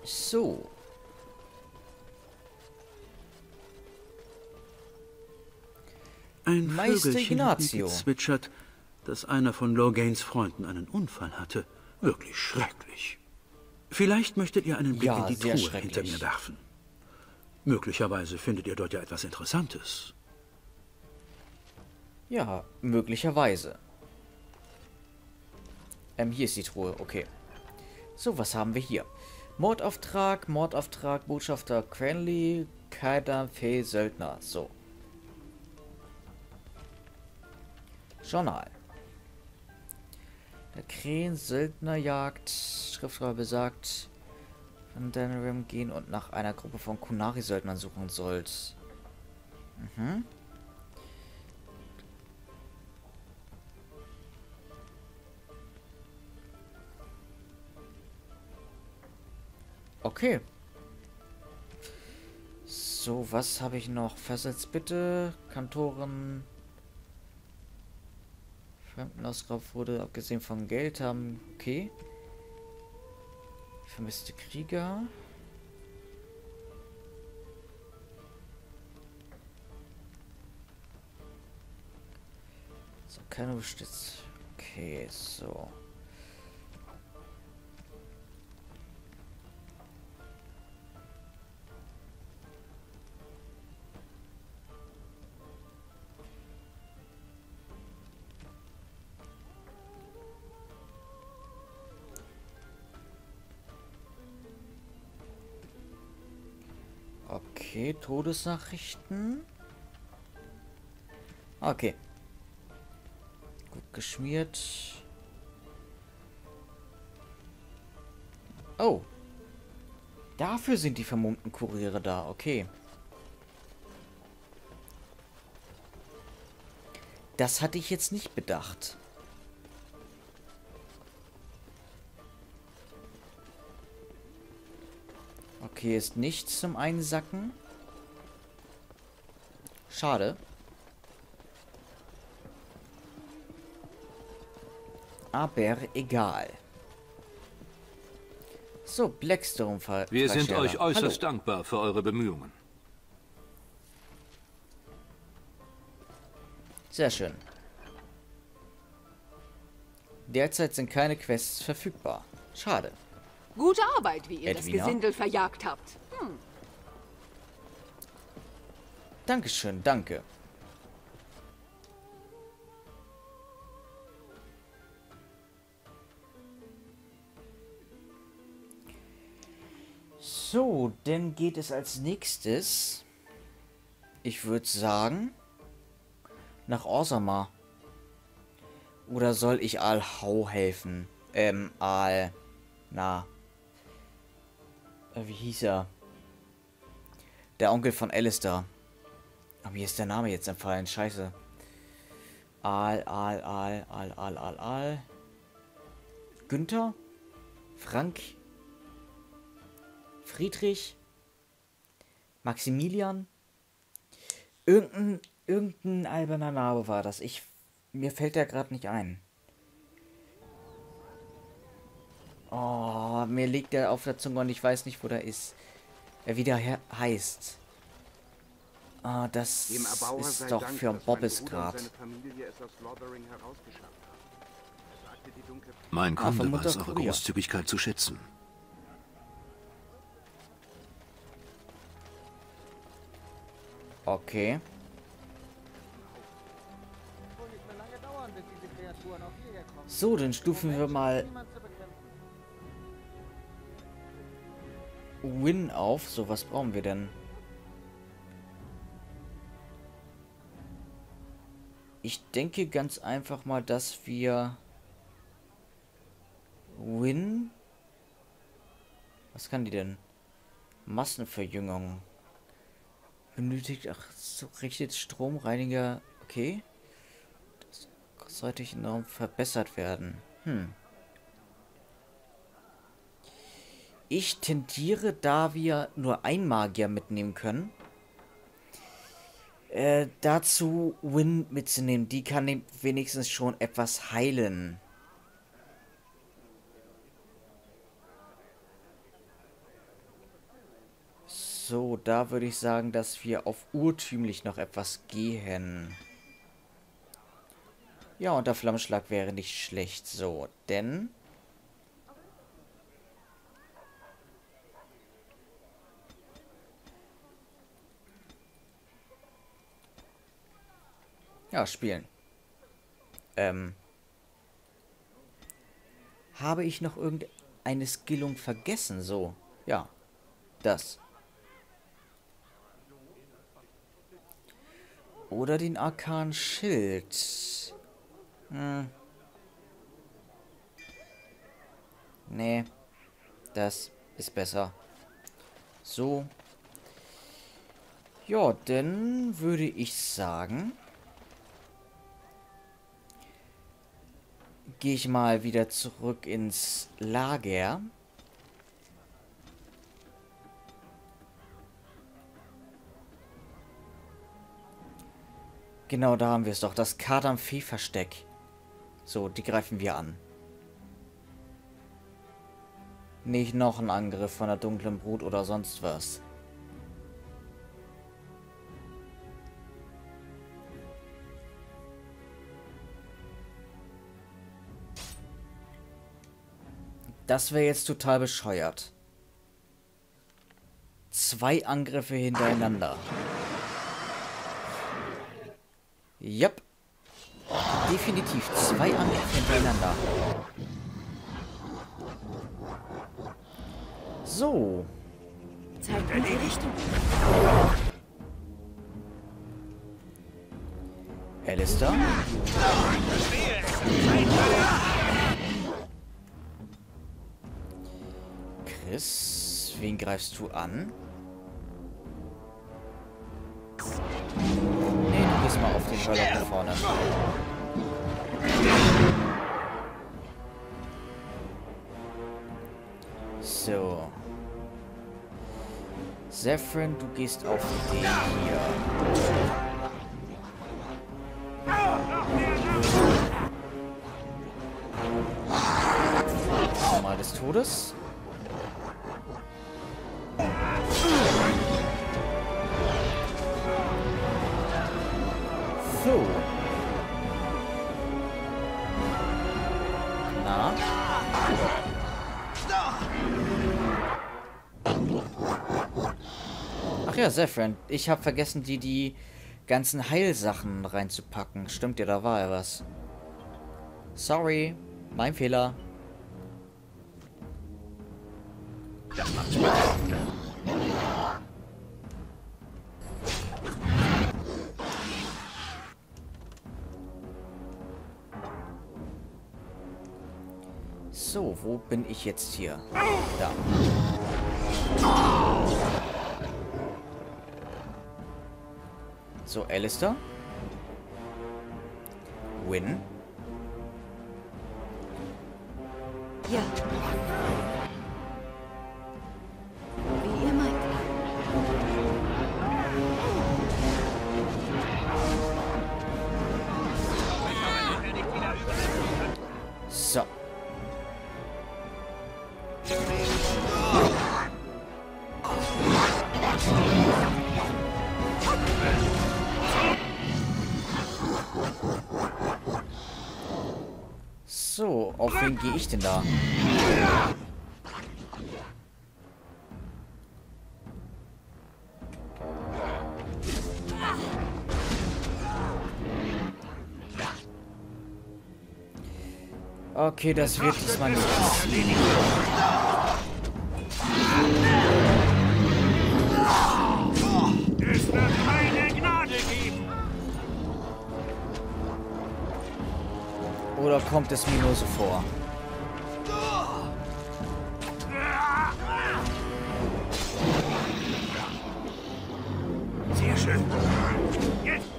So. Ein Meister Vögelchen hat mir Ignazio. gezwitschert, dass einer von Logains Freunden einen Unfall hatte. Wirklich schrecklich. Vielleicht möchtet ihr einen Blick in die sehr Truhe hinter mir werfen. Möglicherweise findet ihr dort ja etwas Interessantes. Ja, möglicherweise. Hier ist die Truhe, okay. So, was haben wir hier? Mordauftrag, Botschafter Cranley, Kaida, Fee, Söldner. So. Journal. Der Krähen, Söldnerjagd, Schriftschreiber besagt, von Danarim gehen und nach einer Gruppe von Kunari-Söldnern suchen sollt. Mhm. Okay. So, was habe ich noch? Versetzt bitte. Kantoren. Fremdenausraub wurde, abgesehen von Geld, haben. Okay. Vermisste Krieger. So, keine Bestütz. Okay, so. Okay, Todesnachrichten. Okay. Gut geschmiert. Oh. Dafür sind die vermummten Kuriere da. Okay. Das hatte ich jetzt nicht bedacht. Okay, ist nichts zum Einsacken. Schade. Aber egal. So, Blackstone Wir sind Freisteller. euch äußerst Hallo. dankbar für eure Bemühungen. Sehr schön. Derzeit sind keine Quests verfügbar. Schade. Gute Arbeit, wie ihr das Edwina? Gesindel verjagt habt. Dankeschön, danke. So, dann geht es als nächstes, ich würde sagen, nach Orzammar. Oder soll ich Al-Hau helfen? Wie hieß er? Der Onkel von Alistair. Aber mir ist der Name jetzt entfallen, scheiße. Al. Günther? Frank? Friedrich? Maximilian? Irgendein alberner Name war das. Mir fällt der gerade nicht ein. Oh, mir liegt der auf der Zunge und ich weiß nicht, wo der ist. Wie der heißt. Ah, das ist doch für Bobbes Grab. Mein Kunde vermutet weiß eure Kurier. Großzügigkeit zu schätzen. Okay. So, dann stufen wir mal Win auf. So, was brauchen wir denn? Ich denke ganz einfach mal, dass wir Win... Was kann die denn? Massenverjüngung. Benötigt... Ach, so richtet Stromreiniger... Okay. Das sollte enorm verbessert werden. Ich tendiere, da wir nur einen Magier mitnehmen können, dazu Win mitzunehmen. Die kann wenigstens schon etwas heilen. So, da würde ich sagen, dass wir auf urtümlich noch etwas gehen. Ja, und der Flammenschlag wäre nicht schlecht. So, denn... Ja, spielen. Habe ich noch irgendeine Skillung vergessen? So, ja. Das. Oder den Arkan Schild. Nee. Das ist besser. So. Ja, dann würde ich sagen... Gehe ich mal wieder zurück ins Lager. Genau, da haben wir es doch. Das Kadam-Fee-Versteck. So, die greifen wir an. Nicht noch ein Angriff von der dunklen Brut oder sonst was. Das wäre jetzt total bescheuert. 2 Angriffe hintereinander. Yep. Definitiv 2 Angriffe hintereinander. So. Zeig mir die Richtung. Alistair. Chris, wen greifst du an? Nee, du gehst mal auf den Hörlock da vorne. So. Zephyrin, du gehst auf den hier. Mal des Todes. So. Na? Ach ja, Zephyrin. Ich habe vergessen, die ganzen Heilsachen reinzupacken. Stimmt ja, da war ja was. Sorry. Mein Fehler. Das macht Spaß. So, wo bin ich jetzt hier? Da. So, Alistair. Win. Ja. Wie ihr meint. So. So, auf wen gehe ich denn da? Okay, das wird diesmal nicht passieren. Es wird keine Gnade geben. Oder kommt es mir nur so vor? Sehr schön. Jetzt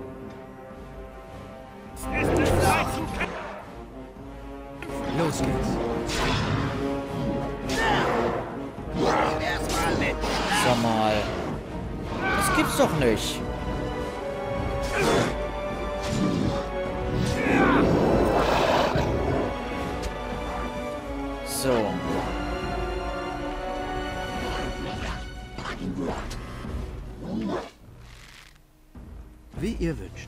ist es Zeit zu kämpfen. Los geht's. Sag mal. Das gibt's doch nicht. So. Wie ihr wünscht.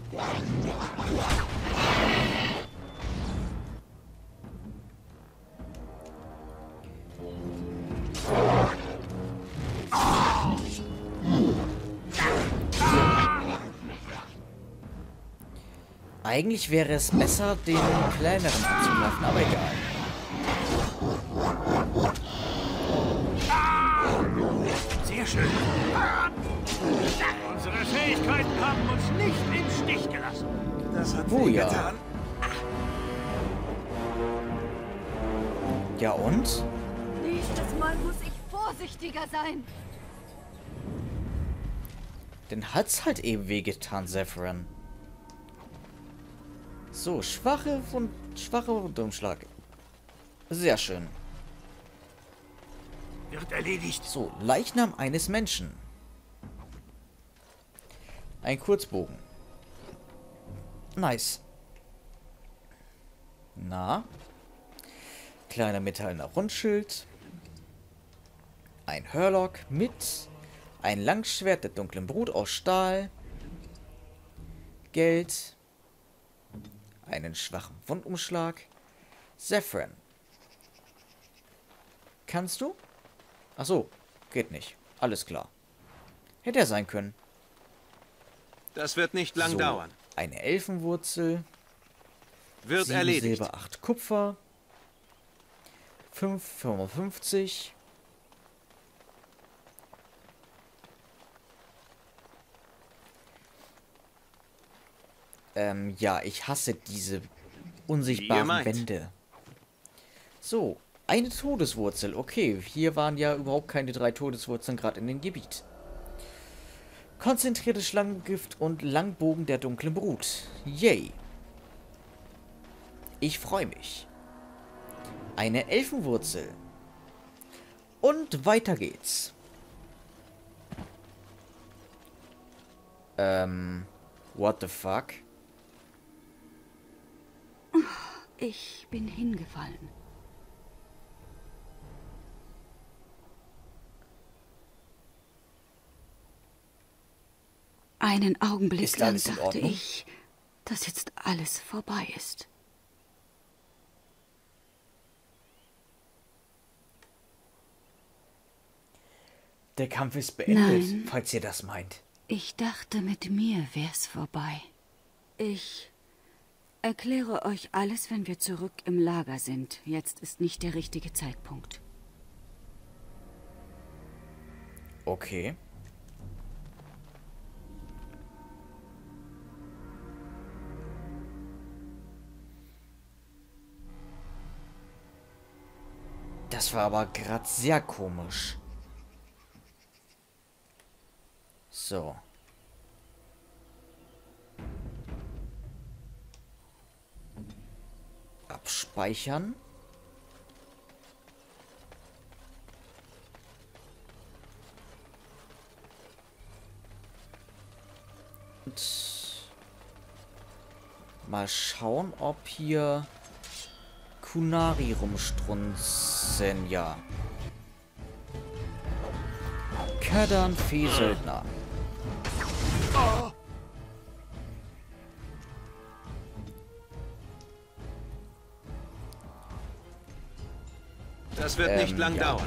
Eigentlich wäre es besser, den kleineren anzugreifen, aber egal. Sehr schön. Unsere Fähigkeiten haben uns nicht im Stich gelassen. Das hat Oh weh ja. getan. Ja und? Nächstes Mal muss ich vorsichtiger sein. Den hat's halt eben wehgetan, Zephyrin. So, schwache Rundumschlag. Sehr schön. Wird erledigt. So, Leichnam eines Menschen. Ein Kurzbogen. Nice. Na? Kleiner metallener Rundschild. Ein Hurlock mit ein Langschwert der dunklen Brut aus Stahl. Geld. Einen schwachen Wundumschlag. Zephyrin. Kannst du? Ach so, geht nicht. Alles klar. Hätte er sein können. Das wird nicht lang So, dauern. eine Elfenwurzel. Wird 7 erledigt. Silber, 8 Kupfer. 5,55. Ja, ich hasse diese unsichtbaren meint. Wände. So, eine Todeswurzel. Okay, hier waren ja überhaupt keine 3 Todeswurzeln gerade in dem Gebiet. Konzentriertes Schlangengift und Langbogen der dunklen Brut. Yay. Ich freue mich. Eine Elfenwurzel. Und weiter geht's. What the fuck? Ich bin hingefallen. Einen Augenblick Ist lang alles in dachte Ordnung? ich, dass jetzt alles vorbei ist. Der Kampf ist beendet, Nein. falls ihr das meint. Ich dachte, mit mir wär's vorbei. Ich erkläre euch alles, wenn wir zurück im Lager sind. Jetzt ist nicht der richtige Zeitpunkt. Okay. Das war aber gerade sehr komisch. So. Abspeichern. Und mal schauen, ob hier Kunari rumstrunzen. Ja. Kadan Viehsöldner. Das wird nicht lang ja. dauern.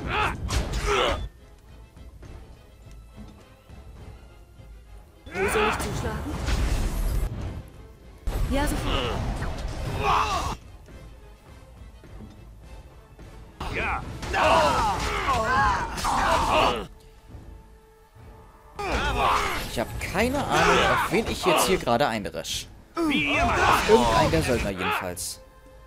Wo soll ich zuschlagen? Ja, sofort. Ja. Ich habe keine Ahnung, auf wen ich jetzt hier gerade eindresch. Wie ihr meint. Irgendein der Söldner jedenfalls.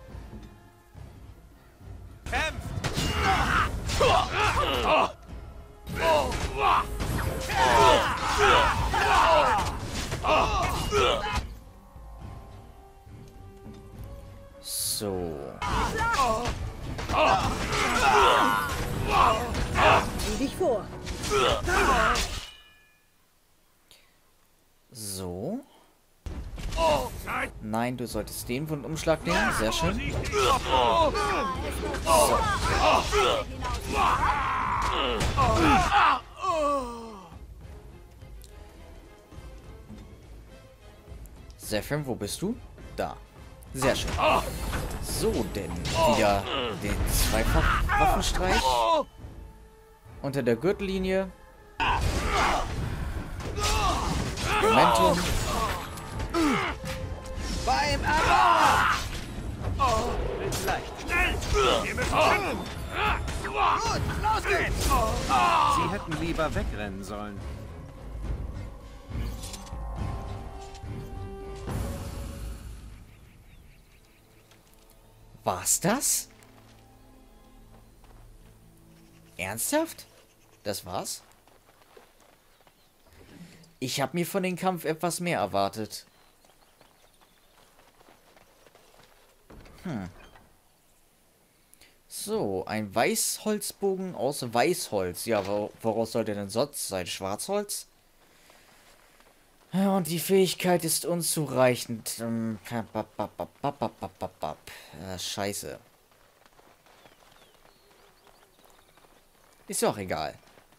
So. Sieh dich vor. So. Nein, du solltest den Wundumschlag nehmen. Sehr schön. Sehr schön, wo bist du? Da. Sehr schön. So, denn wieder den Zweifach-Waffenstreich. Unter der Gürtellinie. Momentum. Beim Erbauer! Mit leicht. Schnell! Wir müssen kämpfen! Gut, los geht's! Sie hätten lieber wegrennen sollen. War's das? Ernsthaft? Das war's? Ich habe mir von dem Kampf etwas mehr erwartet. So, ein Weißholzbogen aus Weißholz. Ja, woraus sollte denn sonst sein? Schwarzholz? Ja, und die Fähigkeit ist unzureichend. Scheiße. Ist auch egal.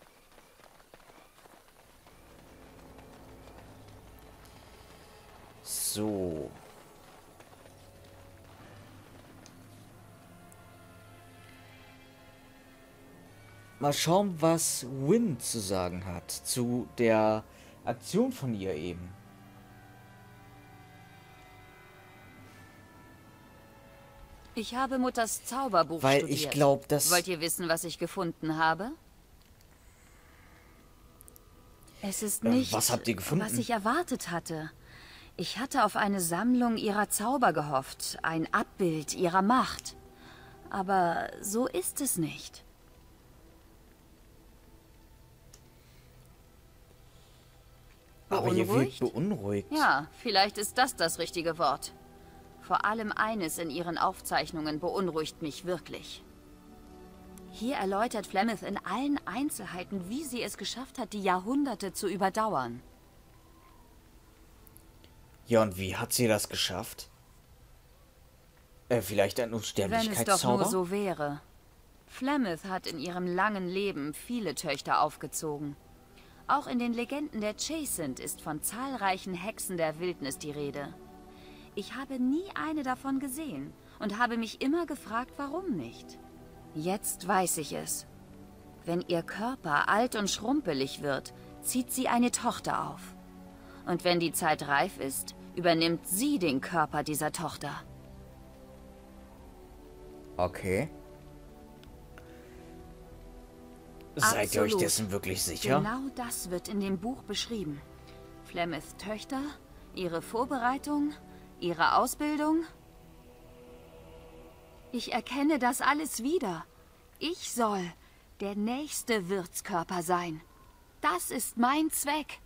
So. Mal schauen, was Win zu sagen hat zu der Aktion von ihr eben. Ich habe Mutters Zauberbuch Weil studiert. ich glaube, dass... Wollt ihr wissen, was ich gefunden habe? Es ist nicht, was habt ihr gefunden? was ich erwartet hatte. Ich hatte auf eine Sammlung ihrer Zauber gehofft, ein Abbild ihrer Macht. Aber so ist es nicht. Aber ihr wirkt Beunruhigt? beunruhigt. Ja, vielleicht ist das das richtige Wort. Vor allem eines in ihren Aufzeichnungen beunruhigt mich wirklich. Hier erläutert Flemeth in allen Einzelheiten, wie sie es geschafft hat, die Jahrhunderte zu überdauern. Ja, und wie hat sie das geschafft? Vielleicht ein Wenn es Unsterblichkeitszauber? doch nur so wäre. Flemeth hat in ihrem langen Leben viele Töchter aufgezogen. Auch in den Legenden der Chasint ist von zahlreichen Hexen der Wildnis die Rede. Ich habe nie eine davon gesehen und habe mich immer gefragt, warum nicht. Jetzt weiß ich es. Wenn ihr Körper alt und schrumpelig wird, zieht sie eine Tochter auf. Und wenn die Zeit reif ist, übernimmt sie den Körper dieser Tochter. Okay. Seid ihr euch Absolut. dessen wirklich sicher? Genau das wird in dem Buch beschrieben. Flemeths Töchter, ihre Vorbereitung, ihre Ausbildung. Ich erkenne das alles wieder. Ich soll der nächste Wirtskörper sein. Das ist mein Zweck.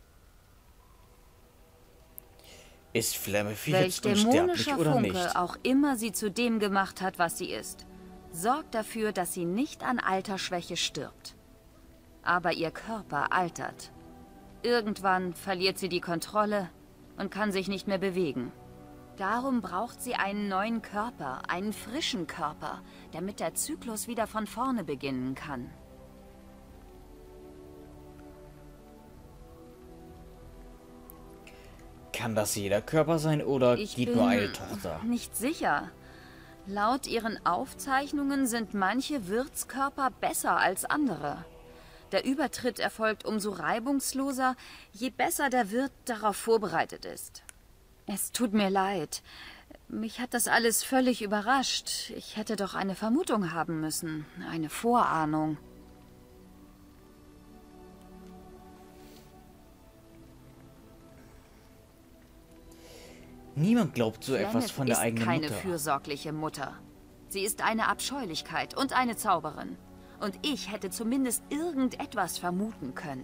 Ist Flemeth Welch jetzt unsterblich dämonischer oder Funke nicht? auch immer sie zu dem gemacht hat, was sie ist. Sorgt dafür, dass sie nicht an Altersschwäche stirbt. Aber ihr Körper altert. Irgendwann verliert sie die Kontrolle und kann sich nicht mehr bewegen. Darum braucht sie einen neuen Körper, einen frischen Körper, damit der Zyklus wieder von vorne beginnen kann. Kann das jeder Körper sein oder Ich geht bin nur eine Tochter? nicht sicher. Laut ihren Aufzeichnungen sind manche Wirtskörper besser als andere. Der Übertritt erfolgt umso reibungsloser, je besser der Wirt darauf vorbereitet ist. Es tut mir leid. Mich hat das alles völlig überrascht. Ich hätte doch eine Vermutung haben müssen, eine Vorahnung. Niemand glaubt so etwas Flemeth von der ist eigenen keine Mutter. fürsorgliche Mutter. Sie ist eine Abscheulichkeit und eine Zauberin. Und ich hätte zumindest irgendetwas vermuten können.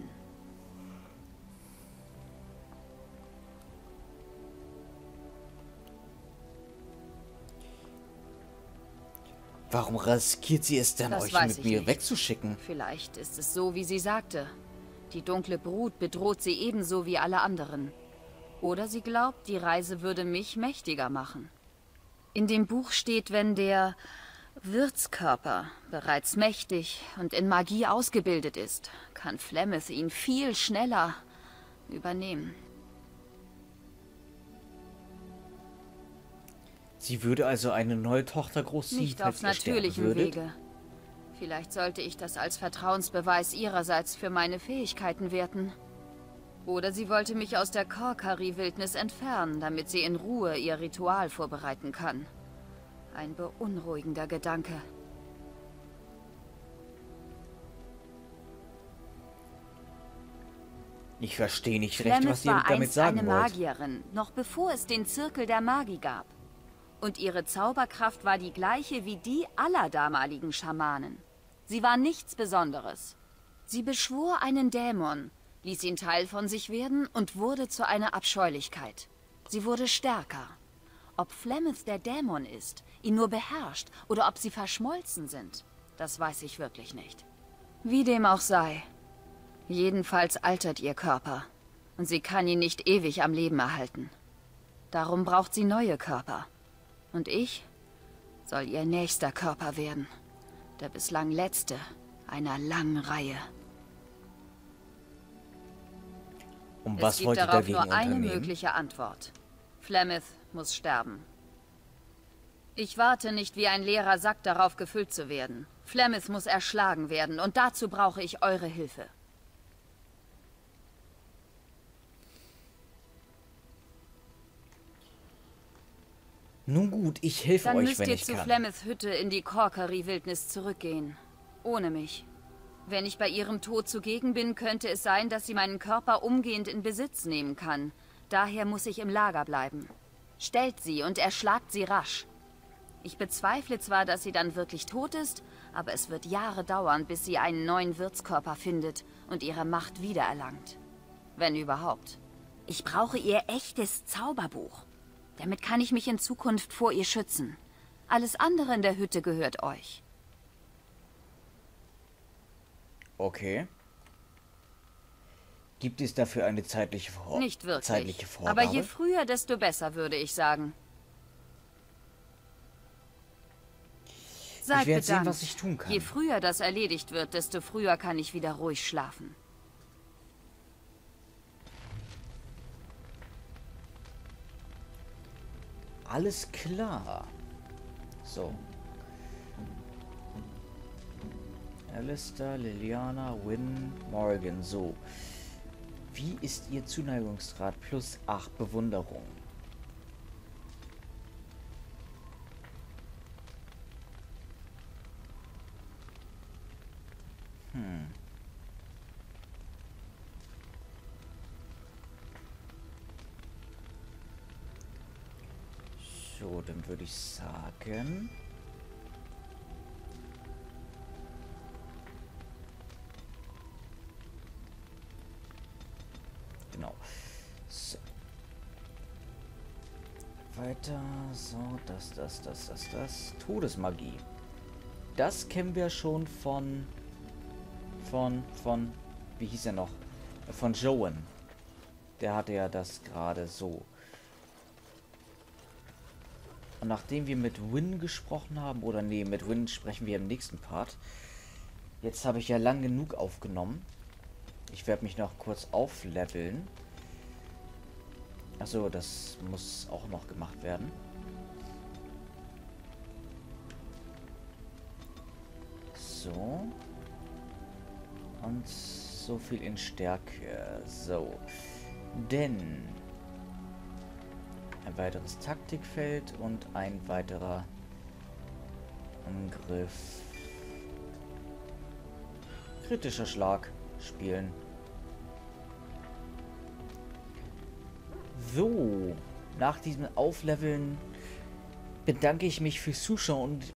Warum riskiert sie es dann, Das euch weiß mit ich mir nicht. wegzuschicken? Vielleicht ist es so, wie sie sagte. Die dunkle Brut bedroht sie ebenso wie alle anderen. Oder sie glaubt, die Reise würde mich mächtiger machen. In dem Buch steht, wenn der Wirtskörper bereits mächtig und in Magie ausgebildet ist, kann Flemeth ihn viel schneller übernehmen. Sie würde also eine neue Tochter großziehen, Nicht auf natürlichem Wege. Vielleicht sollte ich das als Vertrauensbeweis ihrerseits für meine Fähigkeiten werten. Oder sie wollte mich aus der Korkari-Wildnis entfernen, damit sie in Ruhe ihr Ritual vorbereiten kann. Ein beunruhigender Gedanke. Ich verstehe nicht recht, was ihr war damit sagen eine wollt. Magierin, noch bevor es den Zirkel der Magie gab. Und ihre Zauberkraft war die gleiche wie die aller damaligen Schamanen. Sie war nichts Besonderes. Sie beschwor einen Dämon, ließ ihn Teil von sich werden und wurde zu einer Abscheulichkeit. Sie wurde stärker. Ob Flemeth der Dämon ist, ihn nur beherrscht oder ob sie verschmolzen sind, das weiß ich wirklich nicht. Wie dem auch sei. Jedenfalls altert ihr Körper und sie kann ihn nicht ewig am Leben erhalten. Darum braucht sie neue Körper. Und ich soll ihr nächster Körper werden. Der bislang letzte einer langen Reihe. Und was es gibt wollt ihr darauf dagegen nur eine unternehmen? mögliche Antwort. Flemeth muss sterben. Ich warte nicht wie ein leerer Sack darauf, gefüllt zu werden. Flemeth muss erschlagen werden und dazu brauche ich eure Hilfe. Nun gut, ich helfe Dann euch, müsst wenn ihr ich zu kann. Flemeths Hütte in die Korkari-Wildnis zurückgehen. Ohne mich. Wenn ich bei ihrem Tod zugegen bin, könnte es sein, dass sie meinen Körper umgehend in Besitz nehmen kann. Daher muss ich im Lager bleiben. Stellt sie und erschlagt sie rasch. Ich bezweifle zwar, dass sie dann wirklich tot ist, aber es wird Jahre dauern, bis sie einen neuen Wirtskörper findet und ihre Macht wiedererlangt. Wenn überhaupt. Ich brauche ihr echtes Zauberbuch. Damit kann ich mich in Zukunft vor ihr schützen. Alles andere in der Hütte gehört euch. Okay. Gibt es dafür eine zeitliche Vorgabe? Nicht wirklich. Zeitliche Vorgabe? Aber je früher, desto besser, würde ich sagen. Seid Ich werde sehen, bedankt. was ich tun kann. Je früher das erledigt wird, desto früher kann ich wieder ruhig schlafen. Alles klar. So. Alistair, Liliana, Wynn, Morgan. So. Wie ist ihr Zuneigungsgrad? +8 Bewunderung. So, dann würde ich sagen... Genau. So. Weiter. So, das. Todesmagie. Das kennen wir schon von... Wie hieß er noch? Von Joan. Der hatte ja das gerade so. Und nachdem wir mit Wynn gesprochen haben, oder nee, mit Wynn sprechen wir im nächsten Part. Jetzt habe ich ja lang genug aufgenommen. Ich werde mich noch kurz aufleveln. Achso, das muss auch noch gemacht werden. So. Und so viel in Stärke. So. Denn... ein weiteres Taktikfeld und ein weiterer Angriff. Kritischer Schlag spielen. So, nach diesem Aufleveln bedanke ich mich fürs Zuschauen und